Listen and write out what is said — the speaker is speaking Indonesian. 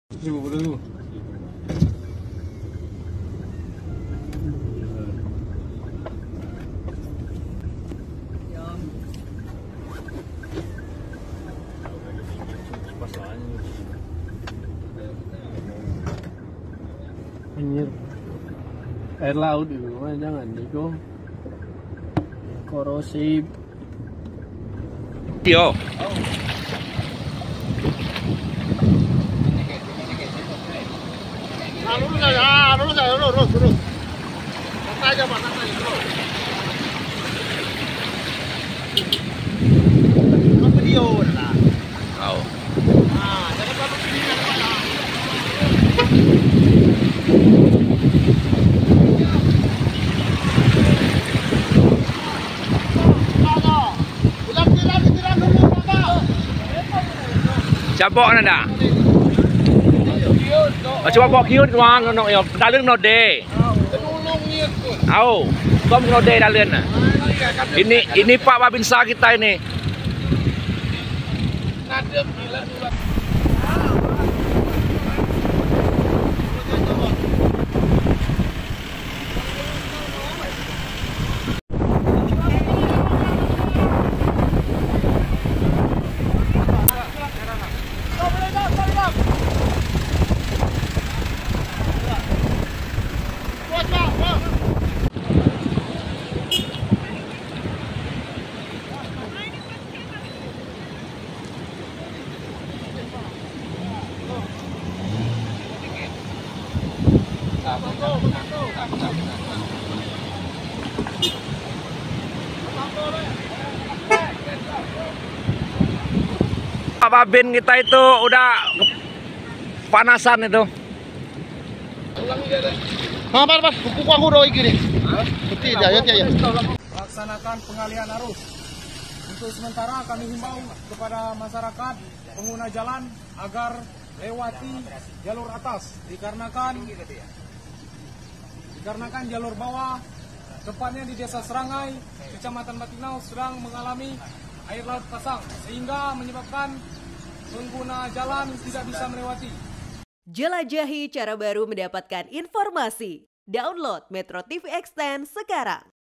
50.000. Anjir, air laut itu mah jangan itu korosif. Yo. Lurus. Santai aja, Pak, santai, terus. Kan video lah. Oh. Nah, jangan terlalu tinggi kan, Pak, ya. Cabok nada. Coba bawa kiut wang no yo dalun no de. Au, kom no de dalun. Ini Pak Babinsa kita ini. Pak Babin kita itu udah panasan itu. Pak, kuku aku udah gini. Putih ya. Laksanakan pengalihan arus. Untuk sementara kami himbau kepada masyarakat pengguna jalan agar lewati jalur atas dikarenakan jalur bawah tepatnya di Desa Serangai, Kecamatan Batinau sedang mengalami air laut pasang sehingga menyebabkan pengguna jalan tidak bisa melewati. Jelajahi cara baru mendapatkan informasi. Download Metro TV Extend sekarang.